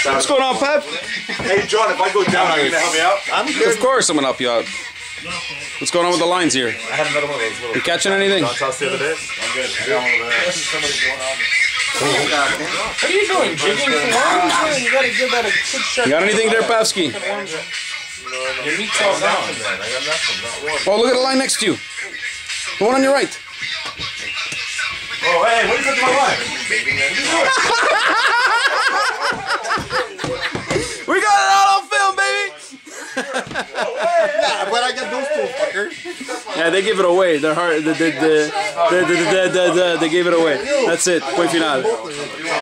What's going on, Pep? Hey, John, if I go down, are you gonna help me out? I'm good. Of course, I'm gonna help you out. What's going on with the lines here? I had another one of those little. You catching anything? John tossed the other day. I'm good. I got one of those. Somebody's going on. What are you doing? Jigging for worms? You gotta give that a good shot. You got anything there, Pevsky? Your meat's all down. I got nothing. Not one. Oh, look at the line next to you. The one on your right. Oh, hey, what are you touching my line? We got it all on film, baby. Yeah, but I got those two fuckers. Yeah, they give it away. They're hard. They gave it away. That's it. Point final.